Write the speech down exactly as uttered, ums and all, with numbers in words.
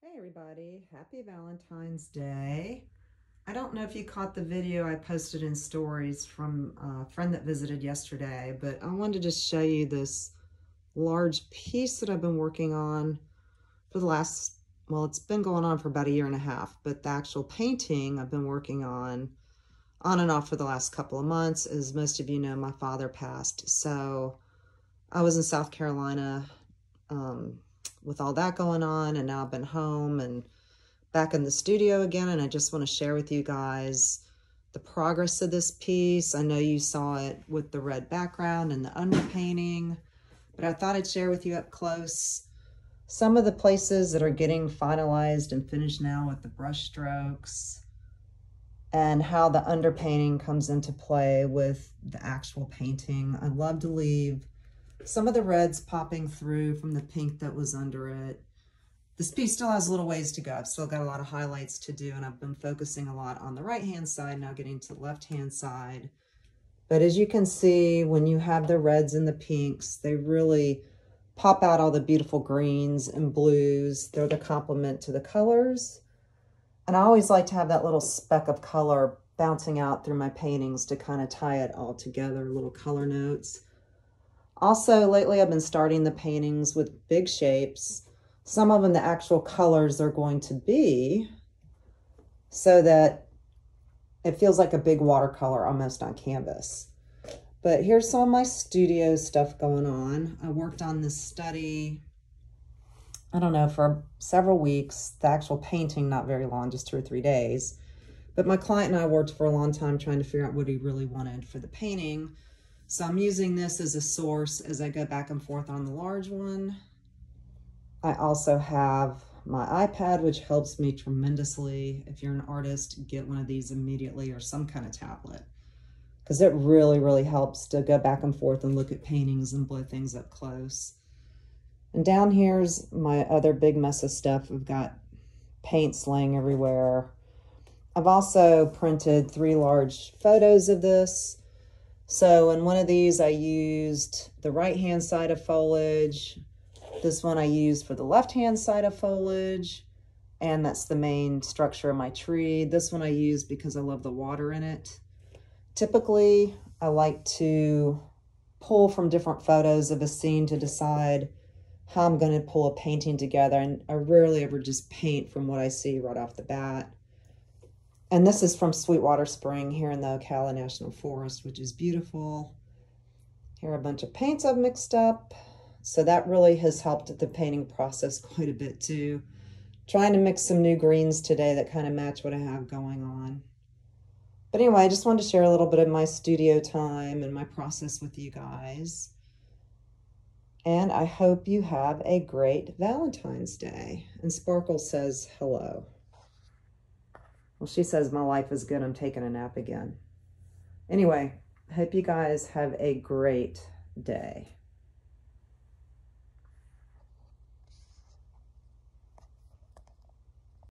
Hey everybody, happy Valentine's Day. I don't know if you caught the video I posted in stories from a friend that visited yesterday, but I wanted to just show you this large piece that I've been working on for the last, well, it's been going on for about a year and a half, but the actual painting I've been working on on and off for the last couple of months. As most of you know, my father passed, so I was in South Carolina um, with all that going on, and now I've been home and back in the studio again, and I just want to share with you guys the progress of this piece. I know you saw it with the red background and the underpainting, but I thought I'd share with you up close some of the places that are getting finalized and finished now with the brush strokes, and how the underpainting comes into play with the actual painting. I love to leave some of the reds popping through from the pink that was under it. This piece still has a little ways to go. I've still got a lot of highlights to do, and I've been focusing a lot on the right-hand side, now getting to the left-hand side. But as you can see, when you have the reds and the pinks, they really pop out all the beautiful greens and blues. They're the complement to the colors. And I always like to have that little speck of color bouncing out through my paintings to kind of tie it all together, little color notes. Also, lately I've been starting the paintings with big shapes. Some of them, the actual colors are going to be so that it feels like a big watercolor almost on canvas. But here's some of my studio stuff going on. I worked on this study, I don't know, for several weeks. The actual painting, not very long, just two or three days. But my client and I worked for a long time trying to figure out what he really wanted for the painting. So I'm using this as a source as I go back and forth on the large one. I also have my iPad, which helps me tremendously. If you're an artist, get one of these immediately, or some kind of tablet, because it really, really helps to go back and forth and look at paintings and blow things up close. And down here's my other big mess of stuff. I've got paint slaying everywhere. I've also printed three large photos of this. So in one of these, I used the right-hand side of foliage. This one I used for the left-hand side of foliage, and that's the main structure of my tree. This one I used because I love the water in it. Typically, I like to pull from different photos of a scene to decide how I'm going to pull a painting together, and I rarely ever just paint from what I see right off the bat. And this is from Sweetwater Spring here in the Ocala National Forest, which is beautiful. Here are a bunch of paints I've mixed up. So that really has helped the painting process quite a bit too. Trying to mix some new greens today that kind of match what I have going on. But anyway, I just wanted to share a little bit of my studio time and my process with you guys. And I hope you have a great Valentine's Day. And Sparkle says hello. Well, she says my life is good. I'm taking a nap again. Anyway, I hope you guys have a great day.